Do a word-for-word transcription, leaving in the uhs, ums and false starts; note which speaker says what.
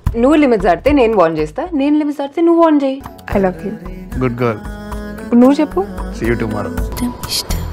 Speaker 1: నువ్వు లిమిట్స్ దాటితే నేను వార్న్ చేస్తా, నేను లిమిట్స్ దాటితే నువ్వు వార్న్ చేయి. I love you.
Speaker 2: Good girl.
Speaker 1: ఇప్పుడు నువ్వు చెప్పు.
Speaker 2: See you tomorrow.